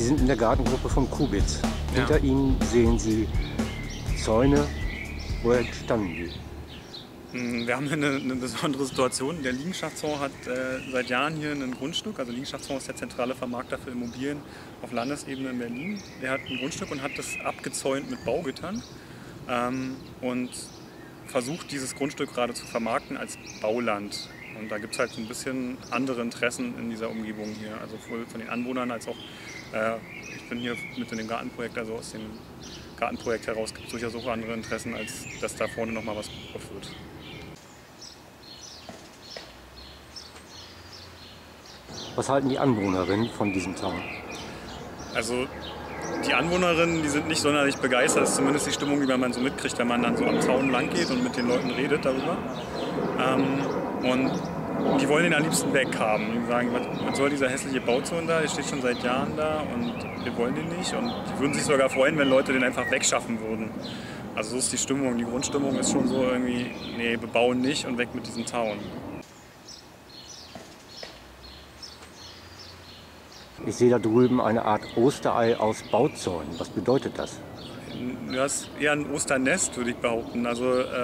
sind in der Gartengruppe von Kubitz. Ja. Hinter Ihnen sehen Sie Zäune. Woher entstanden die? Wir haben hier eine besondere Situation. Der Liegenschaftsfonds hat seit Jahren hier ein Grundstück. Also Liegenschaftsfonds ist der zentrale Vermarkter für Immobilien auf Landesebene in Berlin. Der hat ein Grundstück und hat das abgezäunt mit Baugittern und versucht, dieses Grundstück gerade zu vermarkten als Bauland. Und da gibt es halt so ein bisschen andere Interessen in dieser Umgebung hier. Also sowohl von den Anwohnern als auch, ich bin hier mit in dem Gartenprojekt, also aus dem Gartenprojekt heraus gibt es durchaus auch andere Interessen, als dass da vorne nochmal was gebaut wird. Was halten die Anwohnerinnen von diesem Zaun? Also die Anwohnerinnen, die sind nicht sonderlich begeistert. Das ist zumindest die Stimmung, die man so mitkriegt, wenn man dann so am Zaun lang geht und mit den Leuten redet darüber. Und die wollen den am liebsten weghaben. Die sagen, was soll dieser hässliche Bauzaun da? Der steht schon seit Jahren da und wir wollen den nicht. Und die würden sich sogar freuen, wenn Leute den einfach wegschaffen würden. Also so ist die Stimmung. Die Grundstimmung ist schon so irgendwie, nee, bebauen nicht und weg mit diesem Zaun. Ich sehe da drüben eine Art Osterei aus Bauzäunen. Was bedeutet das? Das ist eher ein Osternest, würde ich behaupten. Also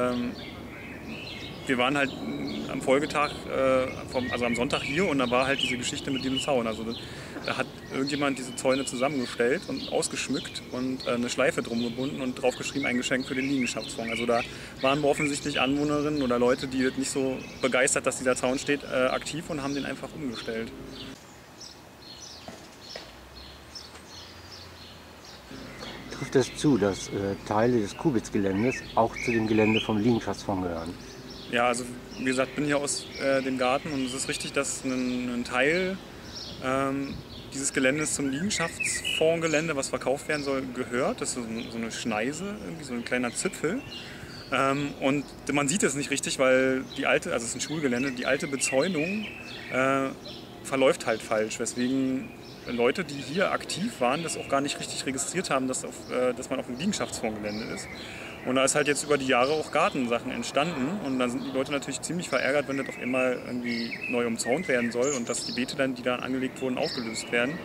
wir waren halt am Folgetag, also am Sonntag hier und da war halt diese Geschichte mit diesem Zaun. Also da hat irgendjemand diese Zäune zusammengestellt und ausgeschmückt und eine Schleife drum gebunden und draufgeschrieben, ein Geschenk für den Liegenschaftsfonds. Also da waren offensichtlich Anwohnerinnen oder Leute, die nicht so begeistert, dass dieser Zaun steht, aktiv und haben den einfach umgestellt. Trifft es zu, dass Teile des Kubitz-Geländes auch zu dem Gelände vom Liegenschaftsfonds gehören? Ja, also wie gesagt, bin hier aus dem Garten und es ist richtig, dass ein Teil dieses Geländes zum Liegenschaftsfondsgelände, was verkauft werden soll, gehört. Das ist so eine Schneise, irgendwie so ein kleiner Zipfel. Und man sieht es nicht richtig, weil die alte, also es ist ein Schulgelände, die alte Bezäunung verläuft halt falsch, weswegen Leute, die hier aktiv waren, das auch gar nicht richtig registriert haben, dass man auf dem Liegenschaftsfondsgelände ist. Und da ist halt jetzt über die Jahre auch Gartensachen entstanden und dann sind die Leute natürlich ziemlich verärgert, wenn das auf einmal irgendwie neu umzäunt werden soll und dass die Beete dann, die da angelegt wurden, aufgelöst werden.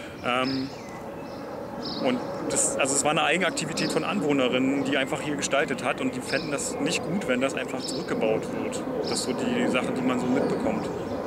Und es war eine Eigenaktivität von Anwohnerinnen, die einfach hier gestaltet hat und die fänden das nicht gut, wenn das einfach zurückgebaut wird. Das ist so die Sache, die man so mitbekommt.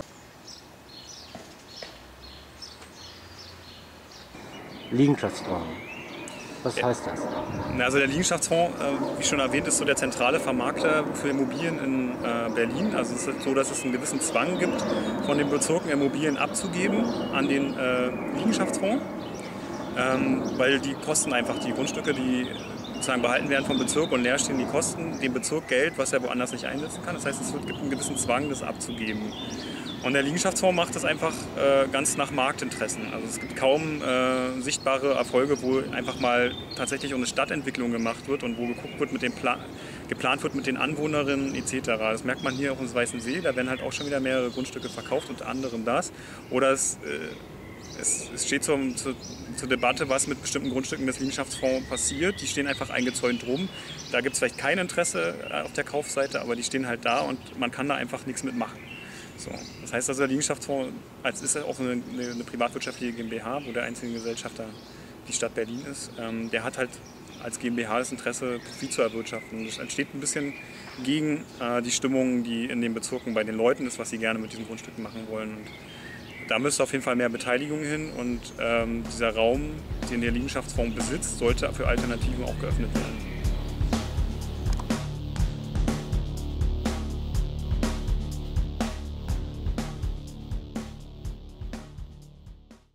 Liegenschaftsfonds. Was heißt das? Also der Liegenschaftsfonds, wie schon erwähnt, ist so der zentrale Vermarkter für Immobilien in Berlin. Also es ist so, dass es einen gewissen Zwang gibt, von den Bezirken Immobilien abzugeben an den Liegenschaftsfonds, weil die kosten einfach die Grundstücke, die sozusagen behalten werden vom Bezirk und leer stehen, die kosten dem Bezirk Geld, was er woanders nicht einsetzen kann. Das heißt, gibt einen gewissen Zwang, das abzugeben. Und der Liegenschaftsfonds macht das einfach ganz nach Marktinteressen. Also es gibt kaum sichtbare Erfolge, wo einfach mal tatsächlich eine Stadtentwicklung gemacht wird und wo geguckt wird, geplant wird mit den Anwohnerinnen etc. Das merkt man hier auch im Weißen See, da werden halt auch schon wieder mehrere Grundstücke verkauft, unter anderem das. Oder es steht zur Debatte, was mit bestimmten Grundstücken des Liegenschaftsfonds passiert. Die stehen einfach eingezäunt rum. Da gibt es vielleicht kein Interesse auf der Kaufseite, aber die stehen halt da und man kann da einfach nichts mitmachen. So. Das heißt also, der Liegenschaftsfonds ist auch eine privatwirtschaftliche GmbH, wo der einzige Gesellschafter die Stadt Berlin ist. Der hat halt als GmbH das Interesse, Profit zu erwirtschaften. Das entsteht ein bisschen gegen die Stimmung, die in den Bezirken bei den Leuten ist, was sie gerne mit diesen Grundstücken machen wollen. Und da müsste auf jeden Fall mehr Beteiligung hin und dieser Raum, den der Liegenschaftsfonds besitzt, sollte für Alternativen auch geöffnet werden.